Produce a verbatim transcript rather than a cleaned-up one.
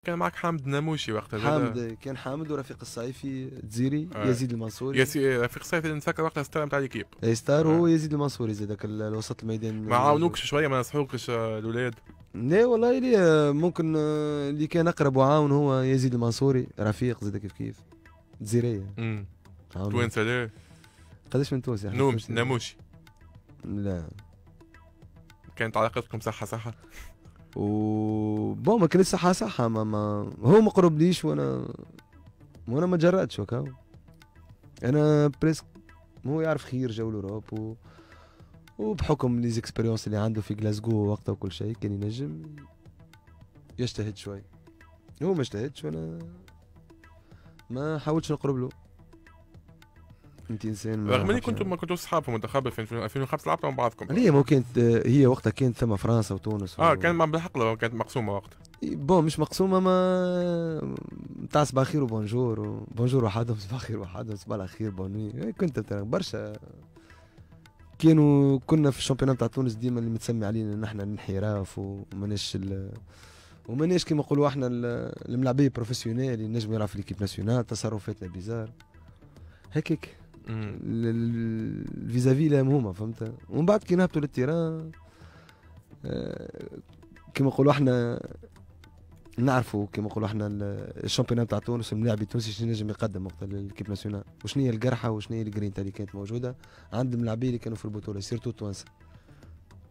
كان معك حامد ناموشي وقتها زاد. حامد كان حامد ورفيق الصيفي الجزيري آه. يزيد المنصوري. ياسي رفيق الصيفي نتذكر وقتها ستار نتاع ليكيب. اي ستار هو آه. يزيد المنصوري زادك الوسط الميدان. ما عاونوكش شويه ما نصحوكش آه، الاولاد؟ لا والله لي آه، ممكن آه، اللي كان اقرب وعاون هو يزيد المنصوري رفيق زاد كيف كيف جزيرية. امم عاون. توانسه لا قداش من تونس احنا؟ نومش ناموشي. لا كانت علاقتكم صحه صحه؟ و بون ما كانت صحة صحة ما, ما هو ما قربليش وانا وانا ما جرأتش وكاو. انا بريسك هو يعرف خير جو الاوروب و... وبحكم لي زيكسبيريونس اللي عنده في غلاسكو وقتها وكل شيء كان ينجم يجتهد شوي. هو ما اجتهدش وانا ما حاولتش نقرب له. انت انسان ما رغم اني عرفش كنتوا يعني. ما كنتوا صحاب في المنتخب في ألفين وخمسة لعبتوا مع بعضكم. ليه ما كانت هي وقتها كانت ثم فرنسا وتونس و... اه كان مع بالحق لو كانت مقسومه وقتها. بون مش مقسومة ما تاع صباح الخير وبونجور و... بونجور وحدهم صباح الخير وحدهم صباح الخير بونوي. كنت بتاع برشا كانوا كنا في الشامبيونات بتاع تونس ديما اللي متسمي علينا نحن الانحراف وماناش ال... وماناش كيما نقولوا احنا الملاعبيه بروفيسيونيل اللي نجم يلعب في ليكيب ناسيونال تصرفاتنا بيزار هكاك الفيزافي لا هما فهمت. ومن بعد كي نهبطوا للتيران كيما نقولوا احنا نعرفوا كيما نقولوا احنا الشامبيونات بتاع تونس الملاعب التونسي شنو نجم يقدم وقت للكيب ناسيونال وشنو هي القرحه وشنو هي الجرينتا اللي كانت موجوده عند الملاعبيه اللي كانوا في البطوله سيرتو توانسه.